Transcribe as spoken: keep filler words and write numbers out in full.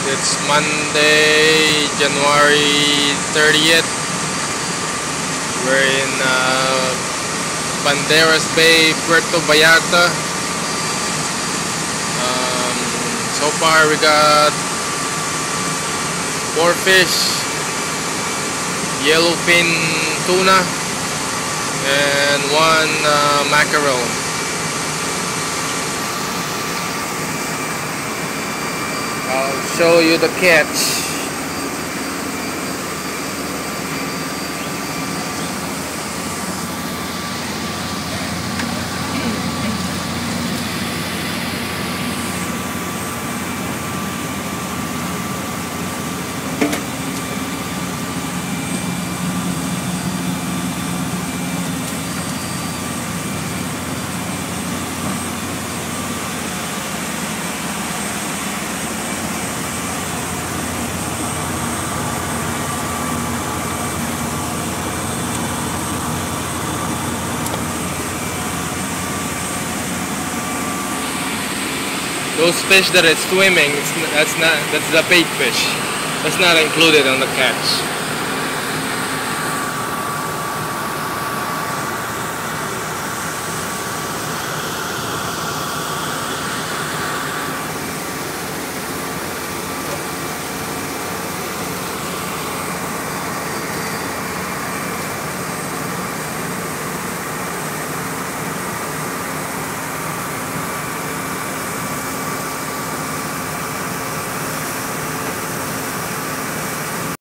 It's Monday, January thirtieth. We're in uh, Banderas Bay, Puerto, Vallarta. Um, so far we got four fish, yellowfin tuna, and one uh, mackerel. I'll show you the catch. Those fish that it's swimming, it's, that's not that's the bait fish. That's not included on the catch.